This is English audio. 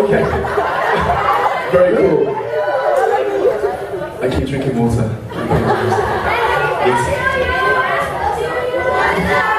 Okay. Very cool. I keep drinking water. Yes.